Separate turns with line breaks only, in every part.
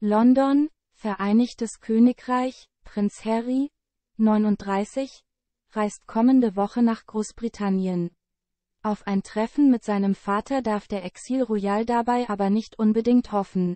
London, Vereinigtes Königreich, Prinz Harry, 39, reist kommende Woche nach Großbritannien. Auf ein Treffen mit seinem Vater darf der Exil Royal dabei aber nicht unbedingt hoffen.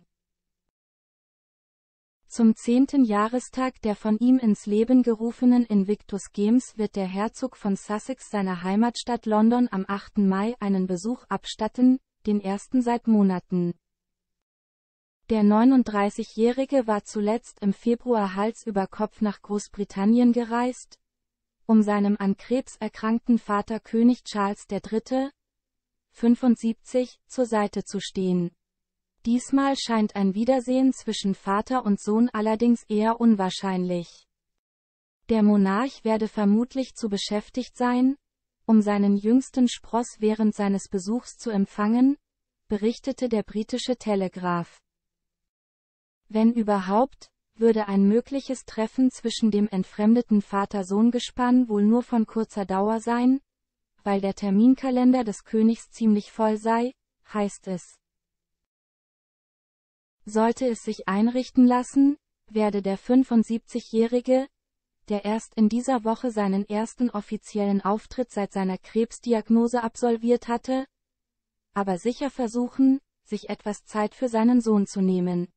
Zum 10. Jahrestag der von ihm ins Leben gerufenen Invictus Games wird der Herzog von Sussex seiner Heimatstadt London am 8. Mai einen Besuch abstatten, den ersten seit Monaten. Der 39-Jährige war zuletzt im Februar Hals über Kopf nach Großbritannien gereist, um seinem an Krebs erkrankten Vater König Charles III., 75, zur Seite zu stehen. Diesmal scheint ein Wiedersehen zwischen Vater und Sohn allerdings eher unwahrscheinlich. Der Monarch werde vermutlich zu beschäftigt sein, um seinen jüngsten Spross während seines Besuchs zu empfangen, berichtete der britische Telegraph. Wenn überhaupt, würde ein mögliches Treffen zwischen dem entfremdeten Vater-Sohn-Gespann wohl nur von kurzer Dauer sein, weil der Terminkalender des Königs ziemlich voll sei, heißt es. Sollte es sich einrichten lassen, werde der 75-Jährige, der erst in dieser Woche seinen ersten offiziellen Auftritt seit seiner Krebsdiagnose absolviert hatte, aber sicher versuchen, sich etwas Zeit für seinen Sohn zu nehmen.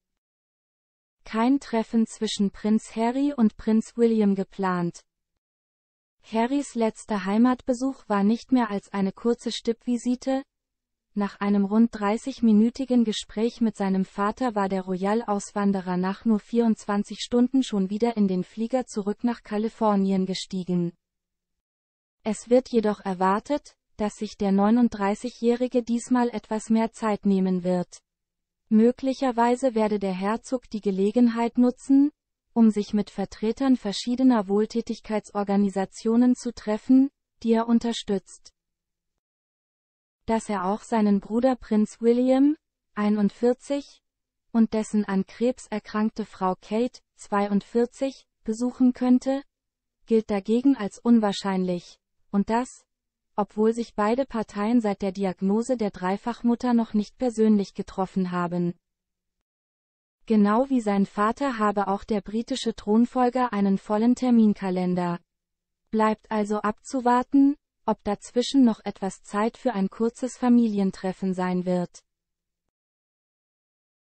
Kein Treffen zwischen Prinz Harry und Prinz William geplant. Harrys letzter Heimatbesuch war nicht mehr als eine kurze Stippvisite. Nach einem rund 30-minütigen Gespräch mit seinem Vater war der Royal-Auswanderer nach nur 24 Stunden schon wieder in den Flieger zurück nach Kalifornien gestiegen. Es wird jedoch erwartet, dass sich der 39-Jährige diesmal etwas mehr Zeit nehmen wird. Möglicherweise werde der Herzog die Gelegenheit nutzen, um sich mit Vertretern verschiedener Wohltätigkeitsorganisationen zu treffen, die er unterstützt. Dass er auch seinen Bruder Prinz William, 41, und dessen an Krebs erkrankte Frau Kate, 42, besuchen könnte, gilt dagegen als unwahrscheinlich, und das, obwohl sich beide Parteien seit der Diagnose der Dreifachmutter noch nicht persönlich getroffen haben. Genau wie sein Vater habe auch der britische Thronfolger einen vollen Terminkalender. Bleibt also abzuwarten, ob dazwischen noch etwas Zeit für ein kurzes Familientreffen sein wird.